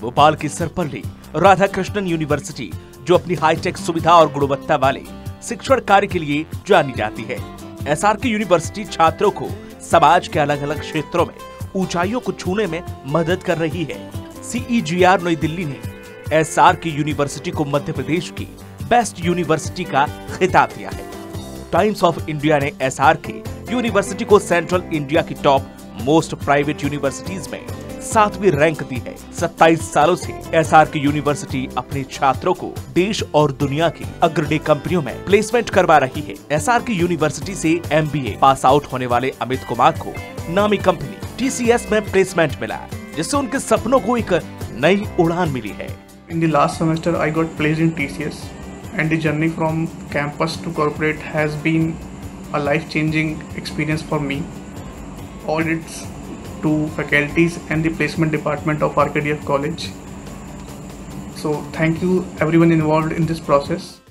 भोपाल की सर्वपल्ली राधाकृष्णन यूनिवर्सिटी, जो अपनी हाईटेक सुविधा और गुणवत्ता वाले शिक्षण कार्य के लिए जानी जाती है। एसआरके यूनिवर्सिटी छात्रों को समाज के अलग अलग क्षेत्रों में ऊंचाइयों को छूने में मदद कर रही है। CEGR नई दिल्ली ने एसआरके यूनिवर्सिटी को मध्य प्रदेश की बेस्ट यूनिवर्सिटी का खिताब दिया है। टाइम्स ऑफ इंडिया ने एसआरके यूनिवर्सिटी को सेंट्रल इंडिया की टॉप मोस्ट प्राइवेट यूनिवर्सिटीज में 7वीं रैंक दी है। 27 सालों से एसआरके यूनिवर्सिटी अपने छात्रों को देश और दुनिया की अग्रणी कंपनियों में प्लेसमेंट करवा रही है। एसआरके यूनिवर्सिटी से MBA पास आउट होने वाले अमित कुमार को नामी कंपनी TCS में प्लेसमेंट मिला, जिससे उनके सपनों को एक नई उड़ान मिली है। In the last semester, I got placed in TCS, and the journey from campus to corporate has been a life-changing experience for me. Audits to faculties and the placement department of RKDF College. So thank you everyone involved in this process.